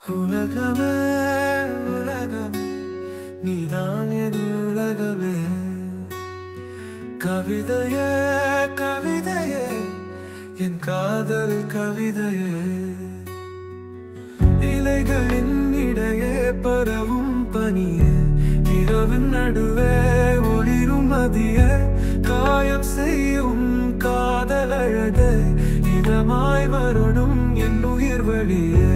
உலகமே உலகமே நீதான் என் உலகமே. கவிதையே கவிதையே என் காதல் கவிதையே. இலைகளின் இடையே பரவும் பனியே, இரவின் நடுவே ஒளிரும் மதியே, காயம் செய்யும் காதல் அழகே, இதமாய் வருடும் என் உயிர் வழியே.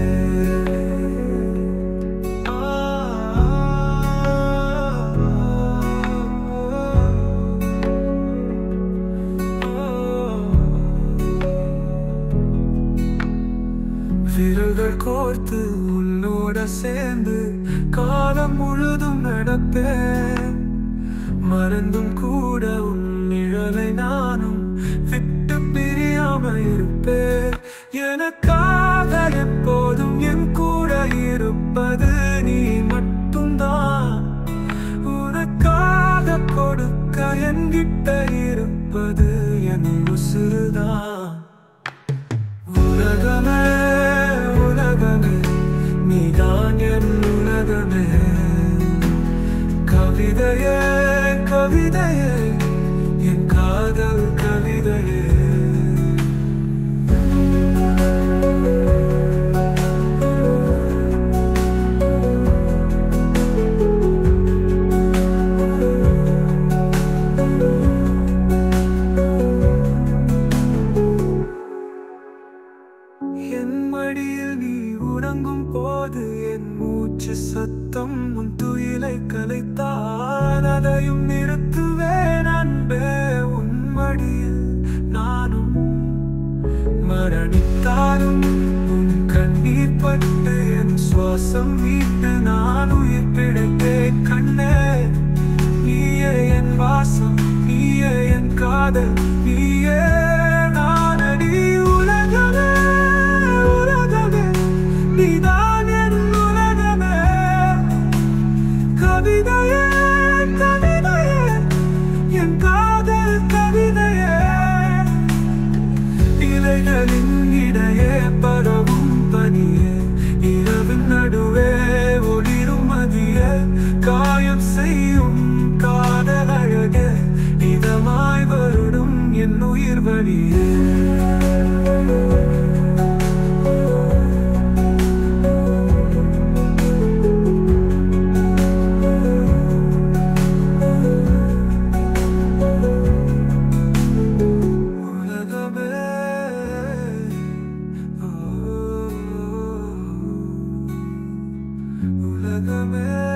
விரல்கள் கோர்த்து உன்னோட சேர்ந்து காலம் முழுதும் நடப்பேன். மறந்தும் கூட உன் நிழலை நானும் விட்டு பிரியாம இருப்பேன். எனக்காக எப்போதும் என் கூட இருப்பது நீ மட்டும்தான். உனக்காக கொடுக்க என்கிட்ட இருப்பது என் உசுறுதான். உலகமே உலகமே நீதான் என் உலகமே. கவிதையே கவிதையே என் காதல் கவிதையே. என் மடியில் நீ உறங்கும் போது என் மூச்சு சத்தம் உன் துயிலை கலைத்தான். அதையும் நிறுத்துவேன் அன்பே உன் மடியில் நானும். மரணித்தாலும் உன் கண்ணீர் பட்டு என் சுவாசம் மீட்டு நான் உயிர் பிழைத்தேன் கண்ணே. நீயே என் வாசம், நீயே என் காதல், நீயே நானடி. உலகமே உலகமே நீதான் என் உலகமே. கவிதையே கவிதையே என் காதல் கவிதையே. இலைகளின் இடையே பரவும் பனியே, இரவின் நடுவே ஒளிரும் மதியே, காயம் செய்யும் காதல் அழகே, இதமாய் வருடும் என் உயிர் வழியே. உலகமே